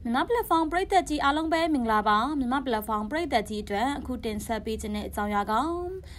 မြန်မာပလက်ဖောင်းပရိသတ်ကြီးအားလုံးပဲမင်္ဂလာပါမြန်မာပလက်ဖောင်းပရိသတ်ကြီးအတွက်အခုတင်ဆက်ပေးခြင်းတဲ့အကြောင်းအရာကောင်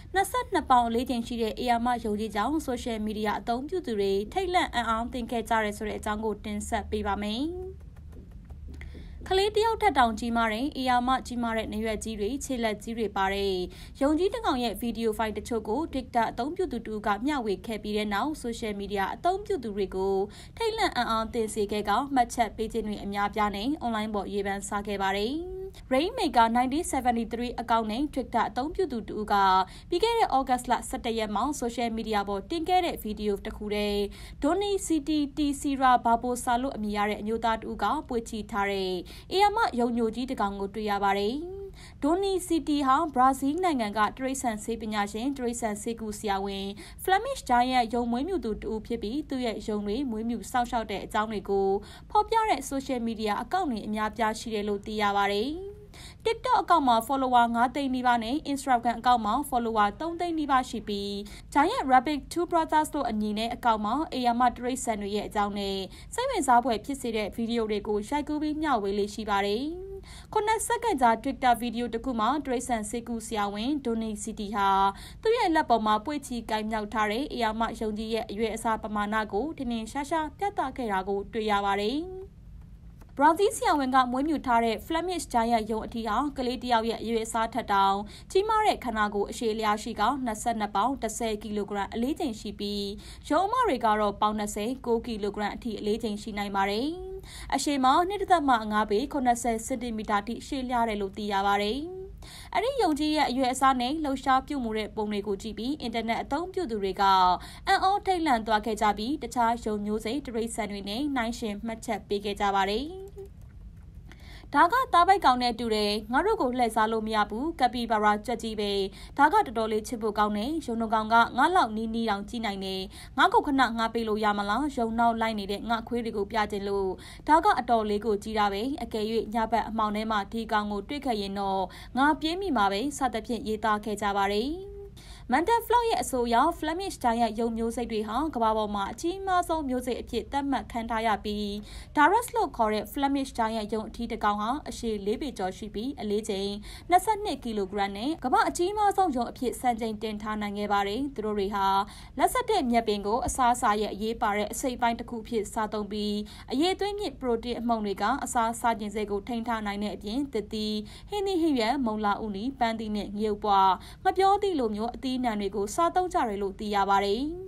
22ပေါင်4ချိန်ရှိတဲ့အေယာမယုံကြည်ကြောင်းဆိုရှယ်မီဒီယာအသုံးပြုသူတွေထိတ်လန့်အံ့အားသင်ခဲ့ကြရဲဆိုတဲ့အကြောင်းကိုတင်ဆက်ပေးပါမယ်ကလေးတယောက်ထက်တောင်ကြီးမားတဲ့အေယာမကြီးမားတဲ့နေရွက်ကြီးတွေခြေလက်ကြီးတွေပါတဲ့ယုံကြည်တကောင်ရဲ့ဗီဒီယိုဖိုင်တချို့ကို TikTok အသုံးပြုသူတူကမျှဝေခဲ့ပြီးတဲ့နောက်ဆိုရှယ်မီဒီယာအသုံးပြုသူတွေကိုထိတ်လန့်အံ့အားသင်စေခဲ့ကောင်မှတ်ချက်ပေးခြင်းတွေအများပြားနဲ့အွန်လိုင်းပေါ်ရေးပန်းစားခဲ့ပါတယ်Rainmaker 1973အကောင့်နဲ့ Twitter အသုံးပြုသူတူကပြီးခဲ့တဲ့ August လ17ရက်မှာ social media ပေါ်တင်ခဲ့တဲ့ဗီဒီယိုတစ်ခုတည်း Donny City Tsira Babosa လို့အမည်ရတဲ့အမျိုးသားတူကပွေချီထားတဲ့အေယာမယုံညိုကြီးတစ်ကောင်ကိုတွေ့ရပါတယ်။ Donny City ဟာဘရာဇီးနိုင်ငံကတရိတ်ဆန်ဆေးပညာရှင်တရိတ်ဆန်ဆေးကူဆရာဝန် Flemish Giant ယုံမွေးမြူသူတူဖြစ်ပြီးသူ့ရဲ့ယုံတွေမွေးမြူစောင့်ရှောက်တဲ့အကြောင်းတွေကိုဖော်ပြတဲ့ social media အကောင့်တွေအများပြားရှိတယ်လို့သိရပါတယ်။ TikTok အကောင့်မှာ follower 9 သိန်းနီးပါးနဲ့ Instagram အကောင့်မှာ follower 3 သိန်းနီးပါးရှိပြီး Giant Rabbit Two Brothers တို့အမည်နဲ့အကောင့်မှာအေယာမတရိတ်ဆန်တွေရဲ့အကြောင်းနဲ့စိတ်ဝင်စားဖွယ်ဖြစ်စေတဲ့ဗီဒီယိုတွေကိုရိုက်ကူးပြီးမျှဝေလေးရှိပါတယ်။9 စက္ကန့်ကြာ Twitter ဗီဒီယိုတစ်ခုမှာတရိတ်ဆန်စေကူဆရာဝန် Donny City ဟာသူ့ရဲ့လက်ပေါ်မှာပွေ့ချီကိုင်မြောက်ထားတဲ့အေယာမယုံကြည်ရဲ့အရွယ်အစားပမာဏကိုထင်ထင်ရှားရှားပြသခဲ့တာကိုတွေ့ရပါတယ်။ဘရာဇီးဆရာဝန်ကမွေးမြူထားတဲ့ Flemish Giant ယုံအထီဟာကလေးတယောက်ရဲ့အရွယ်အစားထက်တောင်ကြီးမားတဲ့ခန္ဓာကိုယ်အရှည်လျားရှိက22ပေါင်10ကီလိုဂရမ်အလေးချိန်ရှိပြီးရုံအမတွေကတော့ပေါင်20 9ကီလိုဂရမ်အထိအလေးချိန်ရှိနိုင်ပါတယ်။အရှည်မှာ1.5ပေ80စင်တီမီတာထိရှည်လျားတယ်လို့သိရပါတယ်။အဲ့ဒီယုံကြည်ရဲ့အရွယ်အစားနဲ့လှုပ်ရှားပြုမှုတဲ့ပုံတွေကိုကြည့်ပြီးအင်တာနက်အသုံးပြုသူတွေကအံ့ဩထိတ်လန့်သွားခဲ့ကြပြီးတခြားယုံမျိုးစိတ်တရိတ်ဆန်တွေနဲ့နှိုင်းယှဉ်မှတ်ချက်ပေးခဲ့ကြပါတယ်ဒါကသားပိုက်ကောင်နဲ့တူတယ်ငါတို့ကိုလှည့်စားလို့မရဘူးကပီဘာရာကြက်ကြီးပဲဒါကတော်တော်လေးချစ်ဖို့ကောင်းတယ်ရုံနှကောင်ကငါလောက်နီးနီးတောင်ကြည့်နိုင်တယ်ငါကိုခဏငါပေးလို့ရမလားရုံနောက်လိုက်နေတဲ့ငါခွေးတွေကိုပြခြင်းလို့ဒါကအတော်လေးကိုကြီးတာပဲအကယ်၍ညဘက်အမှောင်ထဲမှာဒီကောင်ကိုတွေ့ခဲ့ရင်တော့ငါပြေးမိမှာပဲစသဖြင့်ရေးသားခဲ့ကြပါတယ်Mental Flow ရဲ့အဆိုအရ Flemish Giant ယုံမျိုးစိတ်တွေဟာကမ္ဘာပေါ်မှာအကြီးမားဆုံးမျိုးစိတ်အဖြစ်သတ်မှတ်ခံထားရပြီး Darus လို့ခေါ်တဲ့ Flemish Giant ယုံအထီးတစ်ကောင်ဟာအရှည်4ပေကျော်ရှိပြီးအလေးချိန်22ကီလိုဂရမ်နဲ့ကမ္ဘာအကြီးမားဆုံးယုံအဖြစ်စံချိန်တင်ထားနိုင်ခဲ့ပါတယ်။သူတို့တွေဟာလက်ဆက်တဲ့မြက်ပင်ကိုအစားအစာရဲ့အရေးပါတဲ့အစိတ်ပိုင်းတစ်ခုဖြစ်စားသုံးပြီးအရေးသွေးမြင့်ပရိုတင်းအမှုန်တွေကအစားစားခြင်းစိတ်ကိုထိန်းထားနိုင်တဲ့အပြင်သစ်သီးဟင်းသီးဟင်းရွက်မုံလာဥနီပန်းသီးနဲ့ငရုတ်ပွားငှက်ပျောသီးလိုမျိုးအသီးနှံတွေကိုစားသုံးကြတယ်လို့သိရပါတယ်။